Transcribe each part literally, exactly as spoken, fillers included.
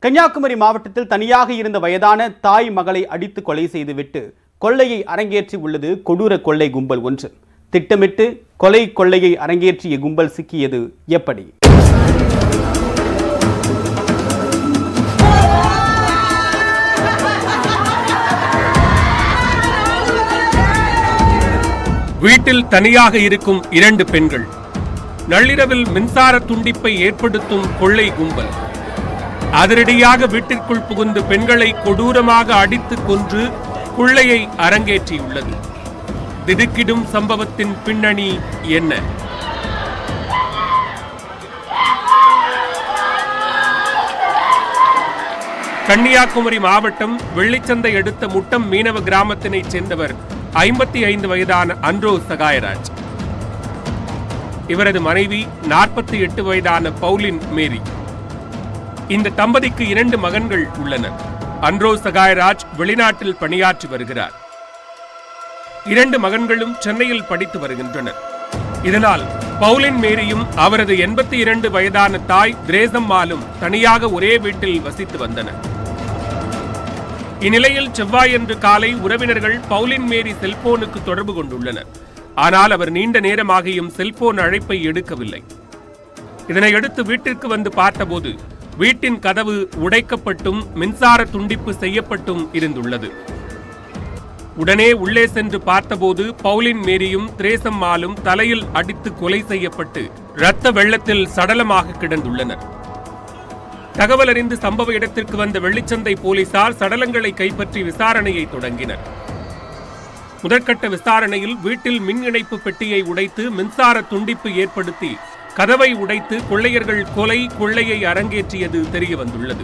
கன்னியாகுமரி மாவட்டத்தில் தனியாக இருந்த வயதான தாய் மகளை அடித்து கொலை செய்துவிட்டு கொள்ளையை அரங்கேற்றி உள்ளது கொடூர கொள்ளை கும்பல் ஒன்று. திட்டமிட்டு கொலை கொள்ளையை அரங்கேற்றிய கும்பல் சிக்கியது எப்படி? வீட்டில் தனியாக இருக்கும் இரண்டு பெண்கள், நள்ளிரவில் மின்சார துண்டிப்பை ஏற்படுத்தும் கொள்ளை கும்பல் அதிரடியாக வீட்டிற்குள் புகுந்து பெண்களை கொடூரமாக அடித்து கொன்று கொள்ளையை அரங்கேற்றியுள்ளது. திடுக்கிடும் சம்பவத்தின் பின்னணி என்ன? கன்னியாகுமரி மாவட்டம் வெள்ளிச்சந்தை அடுத்த முட்டம் மீனவ கிராமத்தினைச் சேர்ந்தவர் ஐம்பத்தி ஐந்து வயதான அன்றோ சகாயராஜ். இவரது மனைவி நாற்பத்தி எட்டு வயதான பவுலின் மேரி. இந்த தம்பதிக்கு இரண்டு மகன்கள் உள்ளனர். அன்றோ சகாயராஜ் வெளிநாட்டில் பணியாற்றி வருகிறார். இரண்டு மகன்களும் சென்னையில் படித்து வருகின்றனர். இதனால் பவுலின் மேரியும் அவரது எண்பத்தி இரண்டு வயதான தாய் திரேசம்மாளும் தனியாக ஒரே வீட்டில் வசித்து வந்தனர். இந்நிலையில் செவ்வாயன்று காலை உறவினர்கள் பவுலின் மேரி செல்போனுக்கு தொடர்பு கொண்டுள்ளனர். ஆனால் அவர் நீண்ட நேரமாகியும் செல்போன் அழைப்பை எடுக்கவில்லை. இதனையடுத்து வீட்டிற்கு வந்து பார்த்தபோது வீட்டின் கதவு உடைக்கப்பட்டும் மின்சார துண்டிப்பு செய்யப்பட்டும் இருந்துள்ளது. உடனே உள்ளே சென்று பார்த்தபோது பவுலின் மேரியும் திரேசம்மாளும் தலையில் அடித்து கொலை செய்யப்பட்டு இரத்த வெள்ளத்தில் சடலமாக கிடந்துள்ளனர். தகவல் அறிந்து சம்பவ இடத்திற்கு வந்த வெள்ளிச்சந்தை போலீசார் சடலங்களை கைப்பற்றி விசாரணையை தொடங்கினர். முதற்கட்ட விசாரணையில் வீட்டில் மின் இணைப்பு பெட்டியை உடைத்து மின்சார துண்டிப்பு ஏற்படுத்தி கதவை உடைத்து கொள்ளையர்கள் கொலை கொள்ளையை அரங்கேற்றியது தெரிய வந்துள்ளது.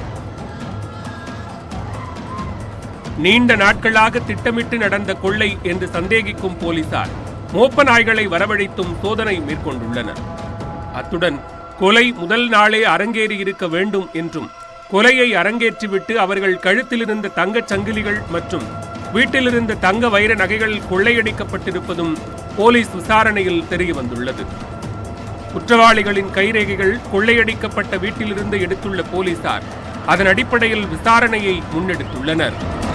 நீண்ட நாட்களாக திட்டமிட்டு நடந்த கொள்ளை என்று சந்தேகிக்கும் போலீசார் மோப்ப நாய்களை வரவழைத்தும் சோதனை மேற்கொண்டுள்ளனர். அத்துடன் கொலை முதல் நாளே அரங்கேறி இருக்க வேண்டும் என்றும் கொலையை அரங்கேற்றிவிட்டு அவர்கள் கழுத்திலிருந்த தங்கச் சங்கிலிகள் மற்றும் வீட்டிலிருந்த தங்க வைர நகைகள் கொள்ளையடிக்கப்பட்டிருப்பதும் போலீஸ் விசாரணையில் தெரிய வந்துள்ளது. குற்றவாளிகளின் கைரேகைகள் கொள்ளையடிக்கப்பட்ட வீட்டிலிருந்து எடுத்துள்ள போலீசார் அதன் அடிப்படையில் விசாரணையை முன்னெடுத்துள்ளனர்.